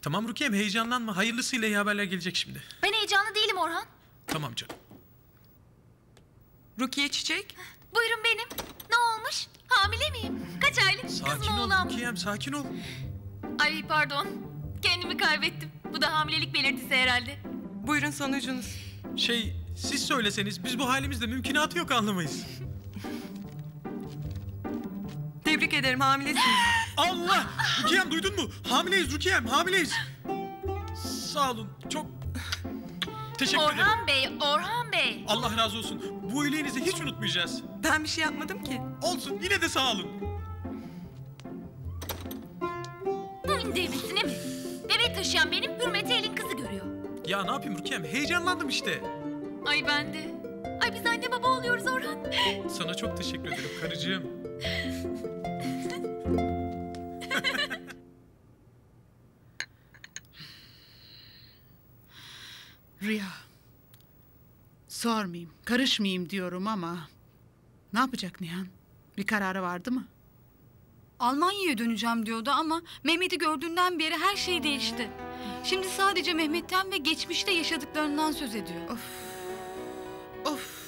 Tamam Rukiye'm, heyecanlanma. Hayırlısıyla iyi haberler gelecek şimdi. Ben heyecanlı değilim Orhan. Tamam canım. Rukiye Çiçek. Buyurun benim. Ne olmuş? Hamile miyim? Kaç aylık? Kız Sakin mı ol oğlan mı? Rukiye'm, sakin ol. Ay pardon. Kendimi kaybettim. Bu da hamilelik belirtisi herhalde. Buyurun sonucunuz. Siz söyleseniz biz bu halimizde mümkünatı yok anlamayız. Tebrik ederim, hamilesiniz. Allah! Rukiye'm duydun mu? Hamileyiz Rukiye'm, hamileyiz. Sağ olun, çok teşekkür ederim. Orhan Bey. Allah razı olsun. Bu iyiliğinizi hiç unutmayacağız. Ben bir şey yapmadım ki. Olsun, yine de sağ olun. Bunun devrisine mi? Bebek taşıyan benim, Hürmet'i elin kızı görüyor. Ya ne yapayım Rukiye'm? Heyecanlandım işte. Ay ben de. Ay biz anne baba oluyoruz Orhan. Sana çok teşekkür ederim karıcığım. Rüya. Sormayayım, karışmayayım diyorum ama... Ne yapacak Nihan? Bir kararı vardı mı? Almanya'ya döneceğim diyordu ama Mehmet'i gördüğünden beri her şey değişti. Şimdi sadece Mehmet'ten ve geçmişte yaşadıklarından söz ediyor. Of.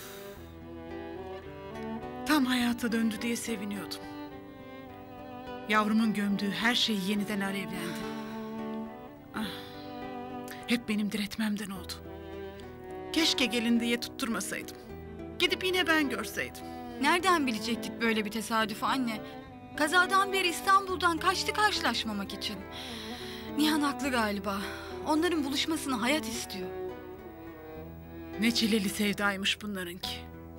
Tam hayata döndü diye seviniyordum. Yavrumun gömdüğü her şey yeniden alevlendi. Ah. Hep benim diretmemden oldu. Keşke gelin diye tutturmasaydım. Gidip yine ben görseydim. Nereden bilecektik böyle bir tesadüfü anne? Kazadan beri İstanbul'dan kaçtı karşılaşmamak için. Nihan haklı galiba. Onların buluşmasını hayat istiyor. Ne çileli sevdaymış bunlarınki.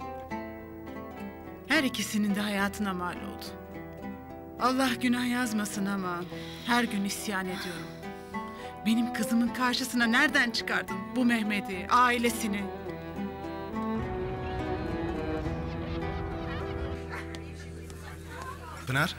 Her ikisinin de hayatına mal oldu. Allah günah yazmasın ama her gün isyan ediyorum. Benim kızımın karşısına nereden çıkardın bu Mehmet'i, ailesini? Pınar,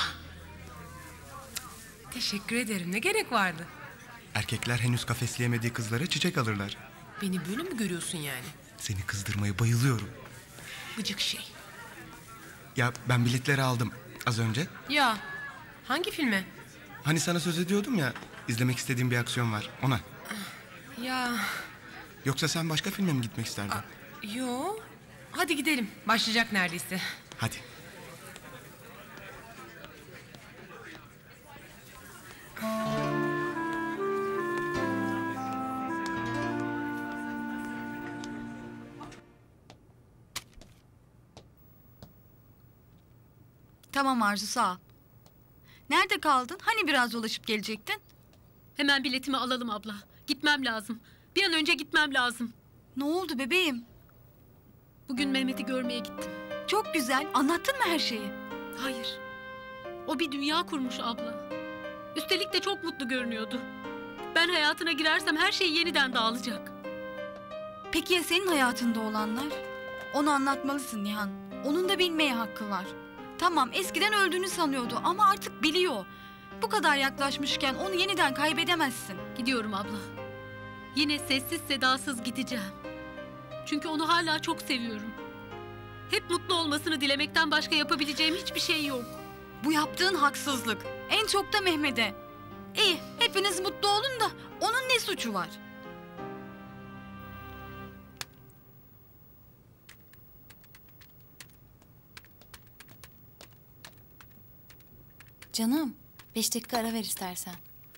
Teşekkür ederim. Ne gerek vardı? erkekler henüz kafesleyemediği kızlara çiçek alırlar. Beni böyle mi görüyorsun yani? Seni kızdırmaya bayılıyorum. Gıcık şey. Ya ben biletleri aldım az önce. Ya hangi filme? Hani sana söz ediyordum ya, izlemek istediğim bir aksiyon var, ona. Ya Yoksa sen başka filme mi gitmek isterdin? yo. Hadi gidelim. Başlayacak neredeyse. Hadi. Tamam Arzu, sağ ol. Nerede kaldın? Hani biraz dolaşıp gelecektin? Hemen biletimi alalım abla. Gitmem lazım. Bir an önce gitmem lazım. Ne oldu bebeğim? Bugün Mehmet'i görmeye gittim. Çok güzel. Anlattın mı her şeyi? Hayır. O bir dünya kurmuş abla. Üstelik de çok mutlu görünüyordu. Ben hayatına girersem her şey yeniden dağılacak. Peki ya senin hayatında olanlar? Onu anlatmalısın Nihan. Onun da bilmeye hakkı var. Tamam, eskiden öldüğünü sanıyordu ama artık biliyor. Bu kadar yaklaşmışken onu yeniden kaybedemezsin. Gidiyorum abla. Yine sessiz sedasız gideceğim. Çünkü onu hala çok seviyorum. Hep mutlu olmasını dilemekten başka yapabileceğim hiçbir şey yok. Bu yaptığın haksızlık. En çok da Mehmet'e. İyi, hepiniz mutlu olun da onun ne suçu var? Canım, 5 dakika ara ver istersen.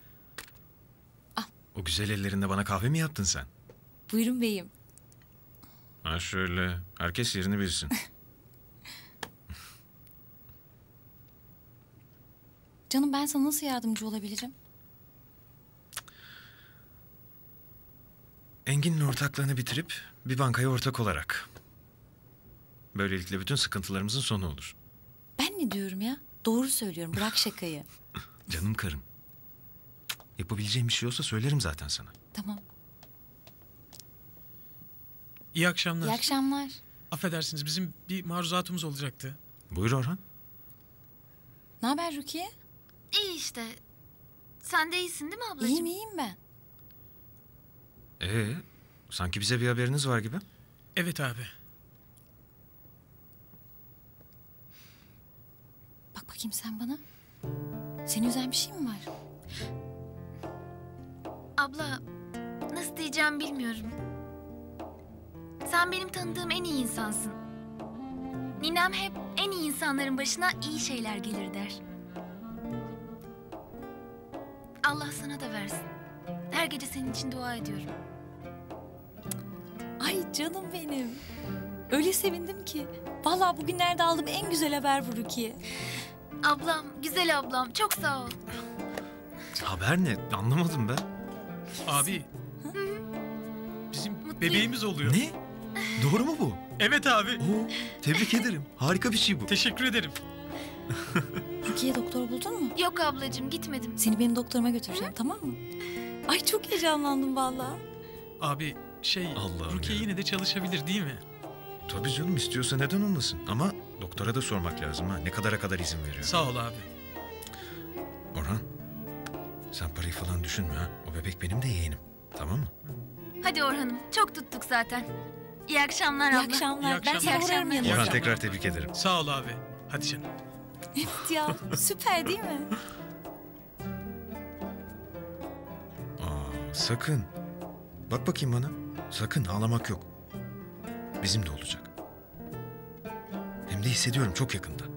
O güzel ellerinde bana kahve mi yaptın sen? Buyurun beyim. Ha şöyle, herkes yerini bilsin. Canım, ben sana nasıl yardımcı olabilirim? Engin'in ortaklığını bitirip bir bankaya ortak olarak. Böylelikle bütün sıkıntılarımızın sonu olur. Ben ne diyorum ya? Doğru söylüyorum, bırak şakayı. Canım karım. Yapabileceğim bir şey olsa söylerim zaten sana. Tamam. İyi akşamlar. İyi akşamlar. Affedersiniz, bizim bir maruzatımız olacaktı. Buyur Orhan. Ne haber Rukiye? İyi işte. Sen de iyisin değil mi ablacığım? İyiyim ben. Sanki bize bir haberiniz var gibi. Evet abi. Bak bakayım sen bana. Seni üzen bir şey mi var? Abla, nasıl diyeceğim bilmiyorum. Sen benim tanıdığım en iyi insansın. Ninem hep en iyi insanların başına iyi şeyler gelir der. Allah sana da versin. Her gece senin için dua ediyorum. Ay canım benim. Öyle sevindim ki. Vallahi bugünlerde aldığım en güzel haber bu Rukiye. Ablam, güzel ablam, çok sağ ol. Haber ne? Anlamadım ben. Abi. Bizim bebeğimiz oluyor. Ne? Doğru mu bu? Evet abi. Oo, tebrik ederim. Harika bir şey bu. Teşekkür ederim. Rukiye doktor buldun mu? Yok ablacığım, gitmedim. Seni benim doktoruma götüreceğim, tamam mı? Ay çok heyecanlandım vallahi. Abi Allah'ım Rukiye ya. yine de çalışabilir değil mi? Tabii canım, istiyorsa neden olmasın? Ama doktora da sormak lazım ha. Ne kadar izin veriyor? Sağ ol abi. Orhan, sen parayı falan düşünme ha. O bebek benim de yeğenim. Tamam mı? Hadi Orhan'ım, çok tuttuk zaten. İyi akşamlar İyi abla. akşamlar. İyi Ben akşamlar. sana uğrarım İyi yanına. Orhan, akşamlar. tekrar tebrik ederim. Sağ ol abi. Hadi canım. Evet ya, süper değil mi? Aa, sakın. Bak bakayım bana. Sakın ağlamak yok. Bizim de olacak. Hem de hissediyorum, çok yakında.